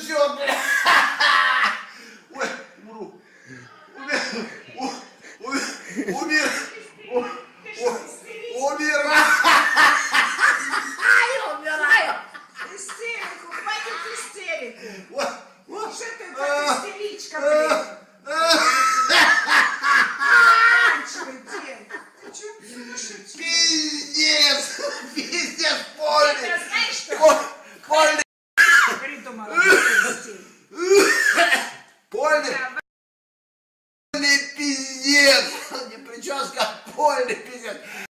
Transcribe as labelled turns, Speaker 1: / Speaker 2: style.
Speaker 1: все, блядь. Ой, умру. Умер.
Speaker 2: Умираю. Истерику, хватит истерику. Что ты как истеричка, блин? Заканчивай день. Хочу слушать.
Speaker 1: Пиздец. Пиздец, Польный.
Speaker 2: Ты знаешь, что?
Speaker 1: Польный.
Speaker 2: Придумала.
Speaker 1: Польный. Польный пиздец. Не прическа, Польный.